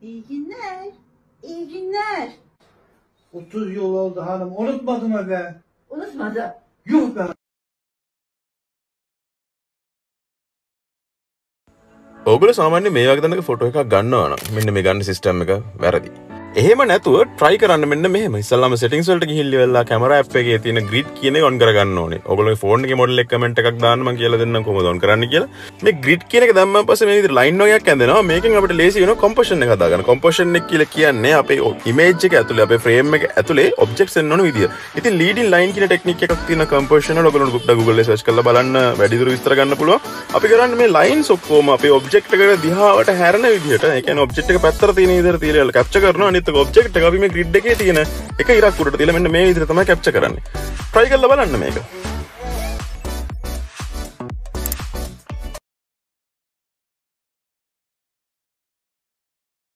İyi günler. İyi günler. 30 yıl oldu hanım. Unutmadım mı be? Unutmadım. Yuh be. ඔගොල්ලෝ සාමාන්‍යයෙන් මේ වගේ තැනක ෆොටෝ එකක් ගන්නවා නම් මෙන්න මේ ගන්න සිස්ටම් එක වැරදි. එහෙම නැතුව try කරන්න මෙන්න මෙහෙම. ඉස්සල්ලාම settings වලට ගිහිල්ලා වෙලා camera app එකේ තියෙන grid කියන එක on කරගන්න ඕනේ. ඔයගොල්ලෝගේ phone එකේ model එක comment එකක් දාන්න මම කියලා දෙන්නම් කොහොමද on කරන්න කියලා. මේ grid කියන එක දැම්මම පස්සේ මේ විදිහට line වගේක් ඇඳෙනවා. මේකෙන් අපිට ලේසි වෙනවා composition එක හදාගන්න. composition එක කියලා කියන්නේ අපේ image එක ඇතුලේ අපේ frame එක ඇතුලේ objects එන්න ඕන විදිය. ඉතින් leading line කියන technique එකක් තියෙන composition වල ඔයගොල්ලෝ Google එකේ search කරලා බලන්න වැඩිදුර විස්තර ගන්න පුළුවන්. අපි කරන්නේ මේ lines ඔක්කොම අපේ object එකට දිහාවට හැරෙන විදිහට. ඒ කියන්නේ object එක පැත්තට තියෙන විදිහට තියලා capture කරනවා. අනිත් object එක අපි මේ grid එකේ තියෙන එක ඉරක් උඩට තියලා මෙන්න මේ විදිහට තමයි capture කරන්නේ. try කරලා බලන්න මේක.